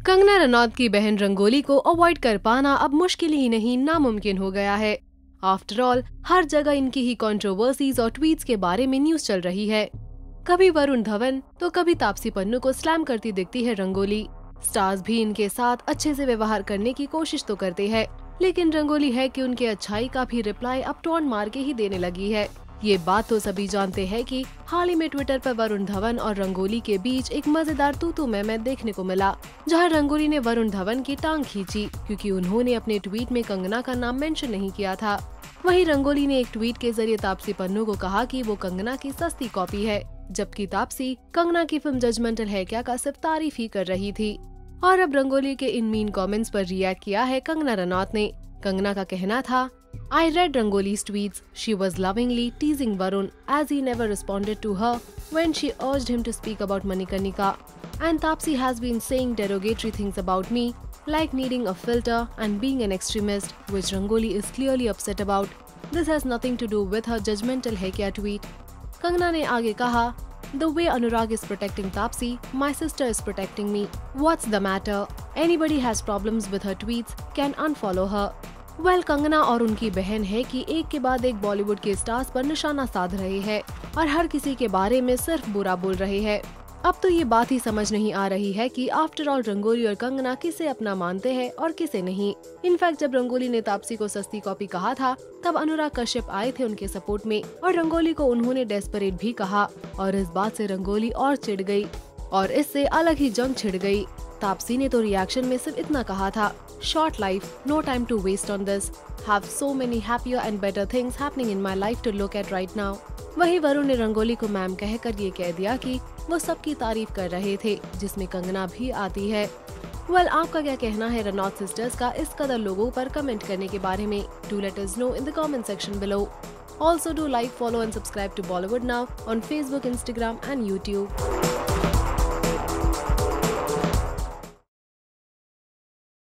कंगना रनौत की बहन रंगोली को अवॉइड कर पाना अब मुश्किल ही नहीं नामुमकिन हो गया है। आफ्टर ऑल हर जगह इनकी ही कंट्रोवर्सीज और ट्वीट्स के बारे में न्यूज चल रही है। कभी वरुण धवन तो कभी तापसी पन्नू को स्लैम करती दिखती है रंगोली। स्टार्स भी इनके साथ अच्छे से व्यवहार करने की कोशिश तो करते हैं, लेकिन रंगोली है कि उनके अच्छाई का भी रिप्लाई अब टोन मार के ही देने लगी है। ये बात तो सभी जानते हैं कि हाल ही में ट्विटर पर वरुण धवन और रंगोली के बीच एक मजेदार तू मैं देखने को मिला, जहां रंगोली ने वरुण धवन की टांग खींची क्योंकि उन्होंने अपने ट्वीट में कंगना का नाम मेंशन नहीं किया था। वहीं रंगोली ने एक ट्वीट के जरिए तापसी पन्नू को कहा कि वो कंगना की सस्ती कॉपी है, जबकि तापसी कंगना की फिल्म जजमेंटल है क्या का सिर्फ तारीफ ही कर रही थी। और अब रंगोली के इन मीन कमेंट्स पर रिएक्ट किया है कंगना रनौत ने। कंगना का कहना था, I read Rangoli's tweets. She was lovingly teasing Varun as he never responded to her when she urged him to speak about Manikarnika. And Taapsee has been saying derogatory things about me, like needing a filter and being an extremist, which Rangoli is clearly upset about. This has nothing to do with her judgmental hai kya tweet. Kangana ने आगे कहा, The way Anurag is protecting Taapsee, my sister is protecting me. What's the matter? Anybody has problems with her tweets can unfollow her. Kangana और उनकी बहन है कि एक के बाद एक बॉलीवुड के स्टार्स पर निशाना साध रहे हैं और हर किसी के बारे में सिर्फ बुरा बोल रहे हैं। अब तो ये बात ही समझ नहीं आ रही है कि आफ्टर ऑल रंगोली और कंगना किसे अपना मानते हैं और किसे नहीं। इनफैक्ट जब रंगोली ने तापसी को सस्ती कॉपी कहा था, तब अनुराग कश्यप आए थे उनके सपोर्ट में और रंगोली को उन्होंने डेस्परेट भी कहा और इस बात से रंगोली और चिढ़ गई और इससे अलग ही जंग छिड़ गई। तापसी ने तो रिएक्शन में सिर्फ इतना कहा था, Short life, no time to waste on this. Have so many happier and better things happening in my life to look at right now. वहीं वरुण ने रंगोली को मैम कहकर ये कह दिया कि वो सबकी तारीफ कर रहे थे, जिसमें कंगना भी आती है। आपका क्या कहना है रनौत सिस्टर्स का इस कदर लोगों पर कमेंट करने के बारे में? Do let us know in the comment section below. Also do like, follow and subscribe to Bollywood Now on Facebook, Instagram and YouTube.